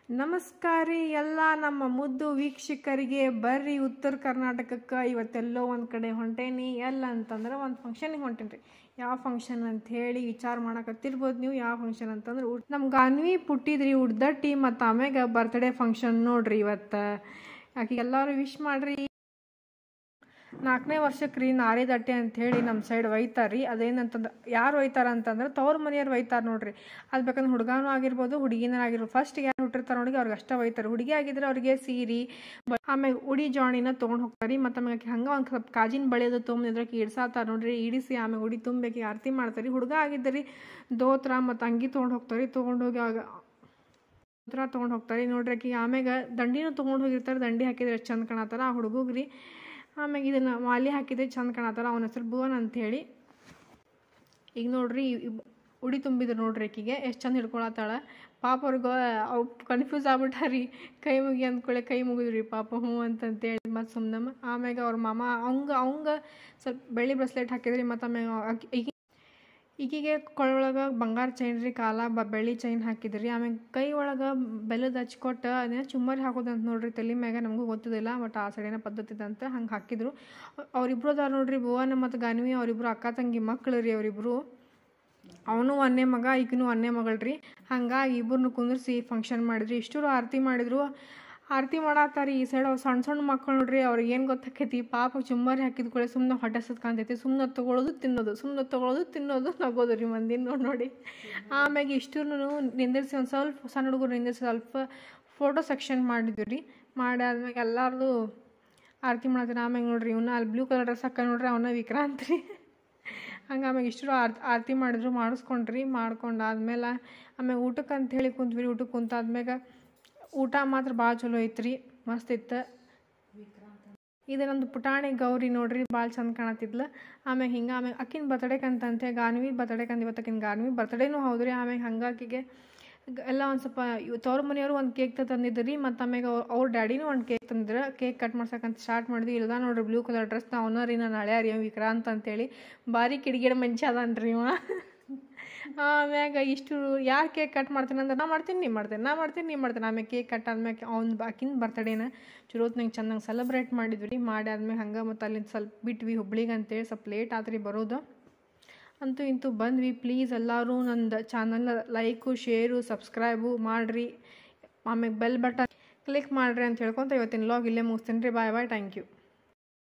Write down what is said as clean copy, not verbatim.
ನಮಸ್ಕಾರ ರೀ ಎಲ್ಲ ನಮ್ಮ ಮುದ್ದು ವೀಕ್ಷಕರಿಗೆ. ಬರ್ರಿ ಉತ್ತರ ಕರ್ನಾಟಕಕ್ಕೆ ಇವತ್ತೆಲ್ಲೋ ಒಂದು ಕಡೆ ಹೊಂಟೇನಿ. ಎಲ್ಲ ಅಂತಂದ್ರೆ ಒಂದು ಫಂಕ್ಷನಿಗೆ ಹೊಂಟೇನಿ ರೀ. ಯಾವ ಫಂಕ್ಷನ್ ಅಂತ ಹೇಳಿ ವಿಚಾರ ಮಾಡಕತ್ತಿರ್ಬೋದು ನೀವು. ಯಾವ ಫಂಕ್ಷನ್ ಅಂತಂದ್ರೆ ನಮ್ಮ ಗಾನ್ವಿ ಪುಟ್ಟಿದ್ರಿ ಉಡ್ದಟ್ಟಿ ಮತ್ತು ಆಮ್ಯಾಗ ಬರ್ತ್ಡೇ ಫಂಕ್ಷನ್ ನೋಡ್ರಿ ಇವತ್ತು. ಆಕೆ ಎಲ್ಲರೂ ವಿಶ್ ಮಾಡ್ರಿ. 4ನೇ ವರ್ಷಕ್ಕೆ ರೀ ನಾರಿದಟ್ಟೆ ಅಂಥೇಳಿ ನಮ್ಮ ಸೈಡ್ ಒಯ್ತಾರೆ. ಅದೇನಂತಂದ್ರೆ ಯಾರು ಒಯ್ತಾರ ಅಂತಂದ್ರೆ ತವ್ರ ಮನೆಯವ್ರು ಒಯ್ತಾರೆ ನೋಡ್ರಿ. ಅದು ಬೇಕಂದ್ರೆ ಹುಡುಗನೂ ಆಗಿರ್ಬೋದು ಹುಡುಗಿನ ಆಗಿರ್ಬೋದು. ಫಸ್ಟಿಗೆ ಯಾರು ಹುಟ್ಟಿರ್ತಾರೆ ನೋಡಿ ಅವ್ರಿಗೆ ಅಷ್ಟೇ ಒಯ್ತಾರೆ. ಹುಡುಗಿ ಆಗಿದ್ರೆ ಅವ್ರಿಗೆ ಸೀರೆ ಆಮೇಲೆ ಉಡಿ ಜಾಣಿನ ತೊಗೊಂಡು ಹೋಗ್ತಾರೆ. ಮತ್ತು ಆಮೇಲೆ ಹಂಗೆ ಒಂದು ಸ್ವಲ್ಪ ಕಾಜಿನ ಬಳೆಯೋದು ತೊಗೊಂಡಿದ್ರಕ್ಕೆ ಇಡ್ಸಾತಾರೆ ನೋಡ್ರಿ. ಇಡಿಸಿ ಆಮೇಲೆ ಉಡಿ ತುಂಬಬೇಕಿ ಆರತಿ ಮಾಡ್ತಾರೆ. ಹುಡುಗ ಆಗಿದ್ದರೆ ದೋತ್ರ ಮತ್ತು ಅಂಗಿ ತೊಗೊಂಡು ಹೋಗ್ತಾರೆ. ತೊಗೊಂಡೋಗಿ ಆಗ ದೋತ್ರ ತೊಗೊಂಡು ಹೋಗ್ತಾರೆ ನೋಡ್ರಿ. ಆಕಿ ಆಮ್ಯಾಗ ದಂಡಿನೂ ತೊಗೊಂಡು ಹೋಗಿರ್ತಾರೆ. ದಂಡಿ ಹಾಕಿದ್ರೆ ಎಷ್ಟು ಚಂದ ಕಾಣತ್ತಾರ ಆ ಹುಡುಗಗ್ರಿ. ಆಮ್ಯಾಗ ಇದನ್ನು ಮಾಲಿ ಹಾಕಿದ್ರೆ ಚಂದ ಕಾಣತ್ತಾರ. ಅವನ ಹೆಸರು ಭುವನ್ ಅಂಥೇಳಿ. ಈಗ ನೋಡ್ರಿ ಉಡಿ ತುಂಬಿದ್ರು ನೋಡ್ರಿ. ಆಕಿಗೆ ಎಷ್ಟು ಚಂದ ಹಿಡ್ಕೊಳತ್ತಾಳ. ಪಾಪ ಅವ್ರಿಗೆ ಅವು ಕನ್ಫ್ಯೂಸ್ ಆಗ್ಬಿಟ್ಟಾರಿ. ಕೈ ಮುಗಿ ಅಂದ್ಕೊಳ್ಳೆ ಕೈ ಮುಗಿದ್ರಿ ಪಾಪ ಹ್ಞೂ ಅಂತಂತೇಳಿ. ಮತ್ತು ಸುಮ್ಮನೆ ಆಮ್ಯಾಗ ಅವ್ರ ಮಾಮ ಅವಂಗೆ ಸ್ವಲ್ಪ ಬೆಳ್ಳಿ ಬ್ರೆಸ್ಲೆಟ್ ಹಾಕಿದ್ರಿ. ಮತ್ತು ಆಮ್ಯಾಗ ಈಗಿಗೆ ಕೊಳೊಳಗೆ ಬಂಗಾರ ಚೈನ್ ರೀ, ಕಾಲ ಬೆಳ್ಳಿ ಚೈನ್ ಹಾಕಿದ್ರಿ. ಆಮ್ಯಾಗ ಕೈ ಒಳಗೆ ಬೆಲ್ಲದ ಹಚ್ಕೊಟ್ಟು ಅದನ್ನ ಚುಮ್ಮರಿ ಹಾಕೋದಂತ ನೋಡ್ರಿ ತಲೆ ಮ್ಯಾಗ. ನಮಗೂ ಗೊತ್ತಿದ್ದಿಲ್ಲ ಬಟ್ ಆ ಸೈಡಿನ ಪದ್ಧತಿ ಅಂತ ಹಂಗೆ ಹಾಕಿದ್ರು. ಅವರಿಬ್ರು ಅದಾರ ನೋಡ್ರಿ, ಭುವನ್ ಮತ್ತು ಗಾನ್ವಿ. ಅವರಿಬ್ರು ಅಕ್ಕ ತಂಗಿ ಮಕ್ಕಳು ರೀ ಅವರಿಬ್ರು. ಅವನು ಒಂದೇ ಮಗ ಈಗಿನೂ ಒಂದೇ ಮಗಳು ರೀ. ಹಂಗಾಗಿ ಇಬ್ಬರನ್ನು ಕುಂದಿರ್ಸಿ ಫಂಕ್ಷನ್ ಮಾಡಿದ್ರಿ. ಇಷ್ಟರು ಆರತಿ ಮಾಡಿದ್ರು. ಆರತಿ ಮಾಡತ್ತಾರ ಈ ಸೈಡ್. ಅವ್ರು ಸಣ್ಣ ಸಣ್ಣ ಮಕ್ಕಳು ನೋಡ್ರಿ. ಅವ್ರಿಗೆ ಏನು ಗೊತ್ತಾಕೈತಿ ಪಾಪ ಚುಮ್ಮರಿ ಹಾಕಿದ ಕೂಡ ಸುಮ್ಮನೆ ಹೊಟ್ಟೆ ಹಸದ್ ಕಾಣ್ತೈತಿ. ಸುಮ್ಮನೆ ತೊಗೊಳೋದು ತಿನ್ನೋದು, ಸುಮ್ಮನೆ ತೊಗೊಳೋದು ತಿನ್ನೋದು, ನಗೋದು ರೀ ಮಂದಿನ ನೋಡಿ. ಆಮ್ಯಾಗ ಇಷ್ಟೂ ನಿಂದಿರ್ಸಿ ಒಂದು ಸ್ವಲ್ಪ ಸಣ್ಣ ಹುಡುಗರು ನಿಂದಿರ್ಸಿ ಸ್ವಲ್ಪ ಫೋಟೋ ಸೆಕ್ಷನ್ ಮಾಡಿದ್ವಿ ರೀ. ಮಾಡಿ ಆದ್ಮ್ಯಾಗ ಎಲ್ಲರದು ಆರತಿ ಮಾಡತ್ತೀರಿ. ಆಮ್ಯಾಗ ನೋಡ್ರಿ ಇವನ್ನ ಅಲ್ಲಿ ಬ್ಲೂ ಕಲರ್ ಡ್ರೆಸ್ ಹಾಕ ನೋಡ್ರಿ ಅವನ್ನ ವಿಕ್ರಾಂತ್ ರೀ. ಹಂಗೆ ಆಮ್ಯಾಗ ಇಷ್ಟು ಆರತಿ ಮಾಡಿದ್ರು ಮಾಡಿಸ್ಕೊಂಡ್ರಿ. ಮಾಡ್ಕೊಂಡಾದ್ಮೇಲೆ ಆಮ್ಯಾಗ ಊಟಕ್ಕೆ ಅಂಥೇಳಿ ಕುಂತ್ವಿ. ಊಟಕ್ಕೆ ಕುಂತಾದ್ಮ್ಯಾಗ ಊಟ ಮಾತ್ರ ಭಾಳ ಚಲೋ ಐತ್ರಿ, ಮಸ್ತ್ ಇತ್ತು. ಇದು ನಮ್ಮದು ಪುಟಾಣಿ ಗೌರಿ ನೋಡ್ರಿ, ಭಾಳ ಚಂದ ಕಾಣತ್ತಿದ್ಲು. ಆಮ್ಯಾಗ ಅಕ್ಕಿನ ಬರ್ತಡೇಕಂತಂತೆ ಗಾನ್ವಿ ಬರ್ತಡೇಕಂತ ಇವತ್ತು ಅಕ್ಕಿನ ಗಾನ್ವಿ ಬರ್ತಡೇನೂ ಹೌದ್ರಿ. ಆಮ್ಯಾಗ ಹಂಗಾಕಿಗೆ ಎಲ್ಲ ಒಂದು ಸ್ವಲ್ಪ ತವ್ರ ಮನೆಯವರು ಒಂದು ಕೇಕ್ ತಂದಿದ್ದು ರೀ. ಮತ್ತು ಆಮ್ಯಾಗ ಅವ್ರ ಡ್ಯಾಡಿನೂ ಒಂದು ಕೇಕ್ ತಂದಿದ್ರು. ಕೇಕ್ ಕಟ್ ಮಾಡ್ಸಕ್ಕಂತ ಸ್ಟಾರ್ಟ್ ಮಾಡಿದ್ವಿ. ಇಲ್ದ ನೋಡ್ರಿ ಬ್ಲೂ ಕಲರ್ ಡ್ರೆಸ್ ಅವನ ರೀ ನಾನು ಹಳೆ ರೀ ವಿಕ್ರಾಂತ್ ಅಂತೇಳಿ. ಭಾರಿ ಕಿಡಿಗೇಡ ಮನುಷ್ಯ ಅದನ್ರಿ ಇವ. ಆಮ್ಯಾಗ ಇಷ್ಟು ಯಾರು ಕೇಕ್ ಕಟ್ ಮಾಡ್ತೀನಿ ಅಂದ್ರೆ ನಾ ಮಾಡ್ತೀನಿ ನೀ ಮಾಡ್ತೇನೆ ಆಮ್ಯಾಗ ಕೇಕ್ ಕಟ್ ಆದ್ಮ್ಯಾಗ ಆಕಿನ ಬರ್ತಡೇನ ಚಲೋತ್ನಂಗೆ ಚೆನ್ನಾಗಿ ಸೆಲೆಬ್ರೇಟ್ ಮಾಡಿದ್ವಿ. ಮಾಡಿ ಆದ್ಮೇಲೆ ಹಂಗೆ ಮತ್ತು ಅಲ್ಲಿಂದ ಸ್ವಲ್ಪ ಬಿಟ್ವಿ ಹುಬ್ಳಿಗೆ ಅಂತೇಳಿ. ಸ್ವಲ್ಪ ಲೇಟ್ ಆತ್ರಿ ಬರೋದು. ಅಂತೂ ಇಂತೂ ಬಂದ್ವಿ. ಪ್ಲೀಸ್ ಎಲ್ಲರೂ ನಂದು ಚಾನಲ್ ಲೈಕು ಶೇರು ಸಬ್ಸ್ಕ್ರೈಬು ಮಾಡಿರಿ. ಆಮ್ಯಾಗ ಬೆಲ್ ಬಟನ್ ಕ್ಲಿಕ್ ಮಾಡಿರಿ ಅಂತ ಹೇಳ್ಕೊತ ಇವತ್ತಿನ ವ್ಲಾಗ್ ಇಲ್ಲೇ ಮುಗಿಸ್ತೀನಿ ರೀ. Bye bye, thank you.